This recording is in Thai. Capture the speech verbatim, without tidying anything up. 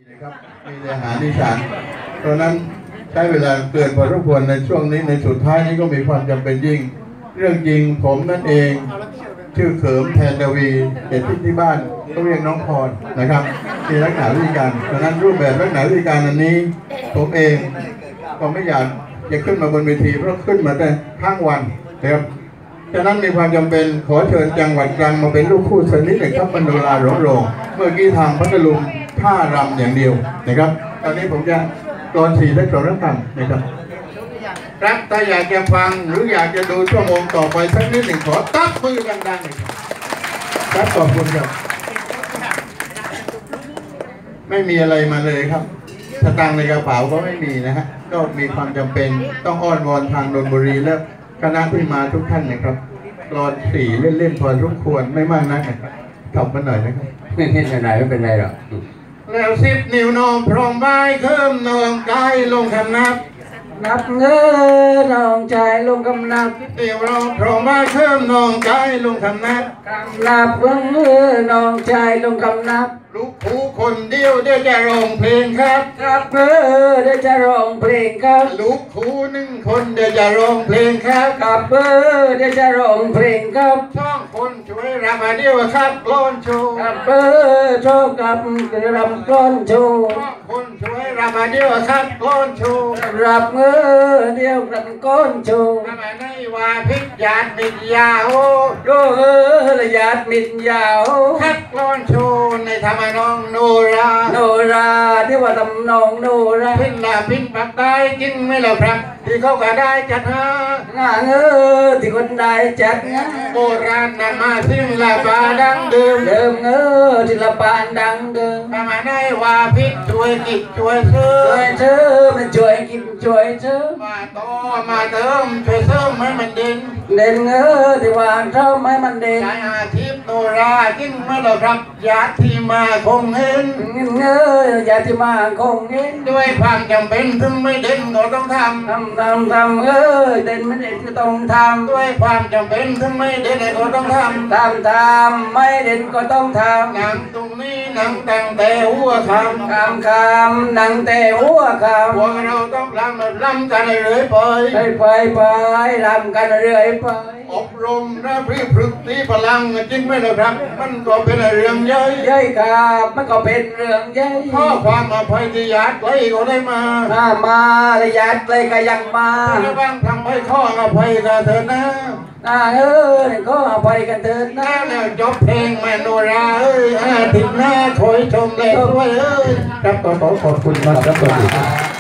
นะครับมีอาหารอีสานเพราะนั้นใช้เวลาเกินพอสมควรในช่วงนี้ในสุดท้ายนี้ก็มีความจำเป็นยิ่งเรื่องจริงผมนั่นเองชื่อเขิมแทนดวีเด็กที่ที่บ้านก็เรียกน้องพรนะครับมีลักษณะวิธีการเพราะนั้นรูปแบบลักษณะวิธีการอันนี้ผมเองก็ไม่อยากจะขึ้นมาบนเวทีเพราะขึ้นมาแต่ทั้งวันนะครับฉะนั้นมีความจำเป็นขอเชิญจังหวัดตรังมาเป็นลูกคู่สนิทเลยครับบรรดาหลวงโรงเมื่อกี้ทางพัทลุงท่ารำอย่างเดียวนะครับตอนนี้ผมจะกลอนสี่และกลอนรักกันนะครับครับถ้าอยากจะฟังหรืออยากจะดูชั่วโมงต่อไปสักนิดหนึ่งขอตับมือดังๆเลยครับขอบคุณครับไม่มีอะไรมาเลยครับสตางค์ในกระเป๋าก็ไม่มีนะฮะก็มีความจำเป็นต้องอ้อนวอนทางนนทบุรีและคณะที่มาทุกท่านนะครับกลอนสี่เล่นๆพอทุกควรไม่มากนักนะครับทำมาหน่อยนะครับไม่เห็นไหนไม่เป็นไรหรอกแล้วสิบนิ้วนองพร้อมใบเคิมนองกายลงคำนับนับเงือน้องใจลงกำนับเดี๋ยวเราพร้อมใบเคิมนองกายลงคำนับกำนับเงือน้องใจลงกำนับลูกผู้คนเดียวเดี๋ยวจะร้องเพลงครับครับเออเดี๋ยวจะร้องเพลงครับลูกผู้หนึ่งคนเดี๋ยวจะร้องเพลงครับครับเออเดี๋ยวจะร้องเพลงครับช่องคนช่วยรำมาเดียวครับกลอนโชว์ครับเออโชว์กับรำกลอนโชว์ช่องคนช่วยรำมาเดียวครับกลอนโชว์รับเออเดียวรำกลอนโชว์ทำไมในว่าพิษยาดมิดยาวโยเออระยะมิดยาวครับกลอนโชว์ในธรรมน้องโนราโนราที่ว่าทำนองโนราพินลาพินปักได้จริงไม่แล้วครับที่เขาก็ได้จัดหางานเออที่คนได้จัดงานโบราณนำมาซึ่งลาบาดังเดิมเดิมเออที่ลาบาดังเดิมทำไมได้ว่าพิษช่วยกิจช่วยเธอช่วยเธอมันช่วยกินช่วยเธอมาต่อมาเติมช่วยเสริมให้มันเด่นเด่นเออที่ว่าเท่าไม่มันเด่นใจอาทิตย์โนราจริงไม่แล้วครับญาติที่มาคงเห็นเงยอย่าที่มาคงเห็นด้วยความจำเป็นถึงไม่เด่นก็ต้องทำทำทำทำเออเด่นไม่เด่นก็ต้องทำด้วยความจำเป็นถึงไม่เด่นก็ต้องทำทำทำไม่เด่นก็ต้องทำหนังตรงนี้หนังตั้งแต่หัวคำคำคำหนังแต่หัวคำพวกเราต้องรำรำกันเรื่อยไปไปไปไปรำกันเรื่อยไปอบรมนะพริพฤกษ์ที่พลังจริงไหมล่ะครับมันก็เป็นเรื่องใหญ่ใหญ่ครับมันก็เป็นเรื่องใหญ่ข้อความอภัยที่ญาติไกลก็ได้มาถ้ามาระยะไกลก็ยังมาแล้วบ้างทำให้ข้ออภัยกันเถิดนะน่าเออก็อภัยกันเถิดนะแล้วจบเพลงแมโนราเอ้ยอาทิตย์หน้าคอยชมเลยด้วยเอ้ยครับขอขอบคุณมากครับ